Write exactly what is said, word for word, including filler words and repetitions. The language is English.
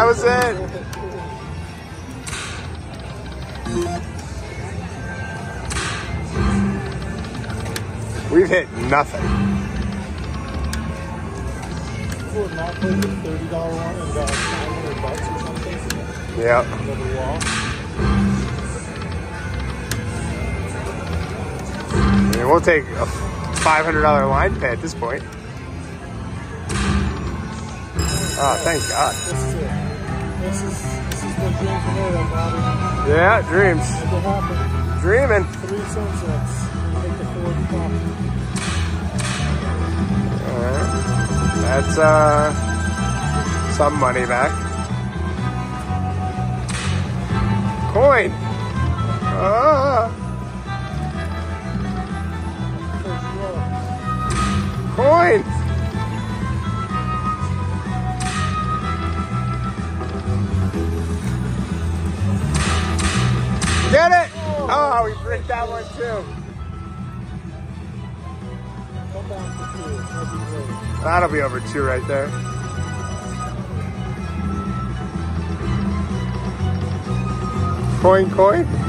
was it. We've hit nothing. Would not play the thirty dollar one and got nine hundred bucks or something. Yep. Over the wall. I mean, we'll take a five hundred dollar line pay at this point. Oh, thank God. This is it. This is, this is the dream for me, buddy. Yeah, dreams. Make it happen. Dreaming. Three sunsets. Take the Ford coffee. Alright. That's uh some money back. Coin. Ah. Coin. Get it! Oh, we break that one too. Come down for two. That'd be great. That'll be over two right there. Coin, coin.